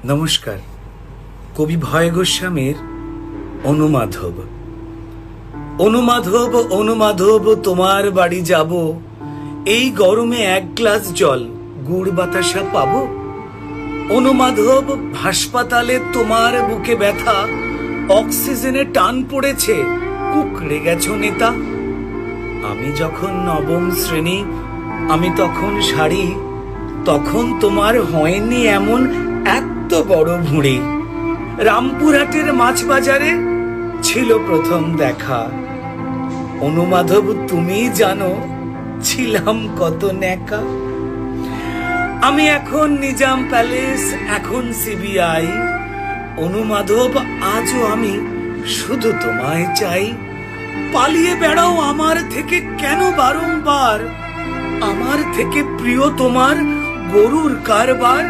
নমস্কার। কবি ভয় গোস্বামীর অনুমাধব। অনুমাধব অনুমাধব তোমার বাড়ি যাব, এই গরমে এক গ্লাস জল গুড় বাতাসা পাবো। অনুমাধব হাসপাতালে তোমার বুকে ব্যথা, অক্সিজেনে টান পড়েছে, কুকড়ে গেছো নেতা। আমি যখন নবম শ্রেণী, আমি তখন শাড়ি, তখন তোমার হয়নি এমন এত বড় ভুঁড়ি। রামপুরহাটের মাছ বাজারে ছিল প্রথম দেখা। অনুমাধব তুমি জানো ছিলাম কত ন্যাকা। আমি এখন নিজাম প্যালেস, এখন সিবিআই। অনুমাধব আজও আমি শুধু তোমায় চাই। পালিয়ে বেড়াও আমার থেকে কেন বারংবার? আমার থেকে প্রিয় তোমার গরুর কারবার।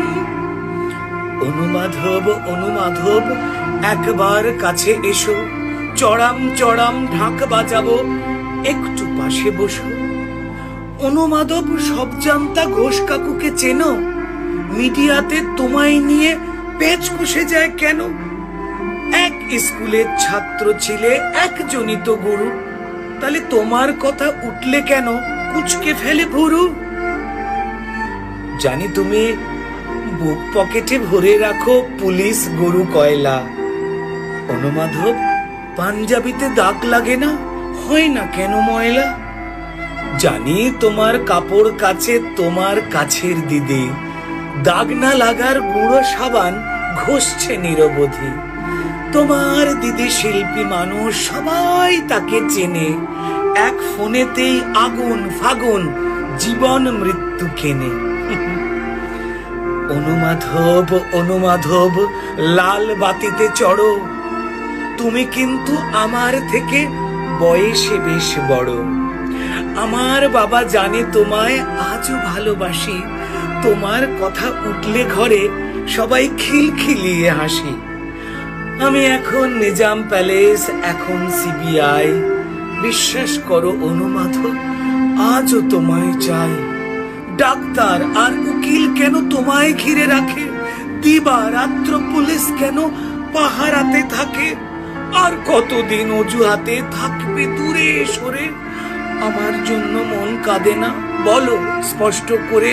অনুমাধব অনুমাধব একবার কাছে এসো, চড়াম চড়াম ঢাক বাজাবো, একটু পাশে বসো। অনুমাধব সব জানতা ঘোষ কাকুকে চেনো? মিডিয়াতে তোমায় নিয়ে পেচ কষে যায় কেন? এক স্কুলের ছাত্র ছিলে, একজনই তো গুরু, তাহলে তোমার কথা উঠলে কেন কুচকে ফেলে ভুরু? জানি তুমি বুক পকেটে ভরে রাখো পুলিশ গরু কয়লা। অনুমাধব পাঞ্জাবিতে দাগ লাগে না, হয় না কেন ময়লা? জানি তোমার কাপড় কাছে তোমার কাছের দিদি, দাগ না লাগার গুঁড়ো সাবান ঘষছে নিরবধি। তোমার দিদি শিল্পী মানুষ, সবাই তাকে চেনে, এক ফোনেতেই আগুন ফাগুন জীবন মৃত্যু কেনে। অনুমাধব অনুমাধব লাল বাতিতে চড়ো, তুমি কিন্তু আমার থেকে বয়সে বেশ বড়। আমার বাবা জানে তোমায় আজও ভালোবাসি, তোমার কথা উঠলে ঘরে সবাই খিলখিলিয়ে হাসি। আমি এখন নিজাম প্যালেস, এখন সিবিআই। বিশ্বাস করো অনুমাধব আজও তোমায় চাই। ডাক্তার আর উকিল কেন তোমায় ঘিরে রাখে? দিবা রাত্র পুলিশ কেন পাহারাতে থাকে? আর কতদিন অজুহাতে থাকবে দূরে সরে? আমার জন্য মন কাঁদে না, বলো স্পষ্ট করে।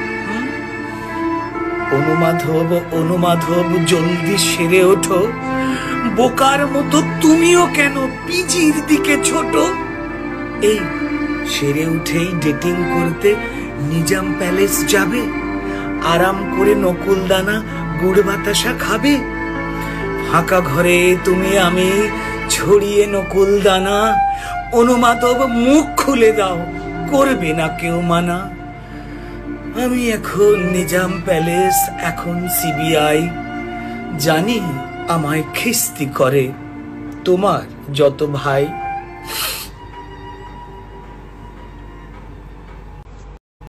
অনুমাধব অনুমাধব জলদি সেরে ওঠো, বোকার মতো তুমিও কেন পিজির দিকে ছোট? এই সেরে উঠেই ডেটিং করতে নিজাম প্যালেস যাবে, আরাম করে নকুল দানা গুড় বাতাসা খাবে। ফাঁকা ঘরে তুমি আমি ছড়িয়ে নকুল দানা। অনুমাধব মুখ খুলে দাও, করবে না কেউ মানা। আমি এখন নিজাম প্যালেস, এখন সিবিআই। জানি আমায় খিস্তি করে তোমার যত ভাই।